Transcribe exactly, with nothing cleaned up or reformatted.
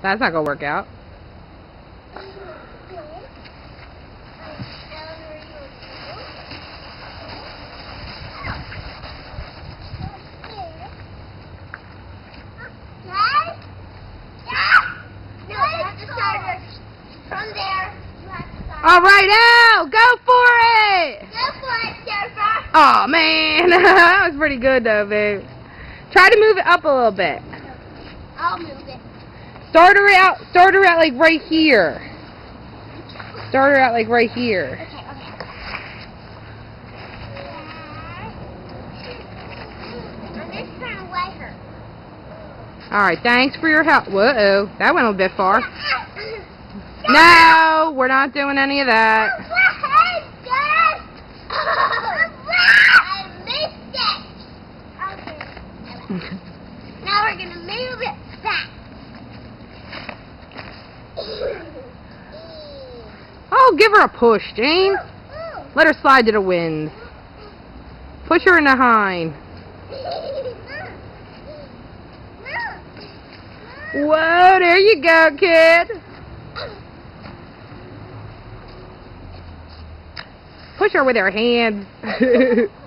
That's not gonna work out. All right, now go for it. Go for it, Jennifer. Oh man, that was pretty good though, babe. Try to move it up a little bit. I'll move it. Start her out. Start her out like right here. Start her out like right here. Okay, okay. I'm just trying to weigh her. All right, thanks for your help. Whoa, that went a bit far. No, we're not doing any of that. I missed it. Okay. Now we're gonna move it back. Oh, give her a push, Jane. Let her slide to the wind. Push her in the hind. Whoa, there you go, kid. Push her with her hands.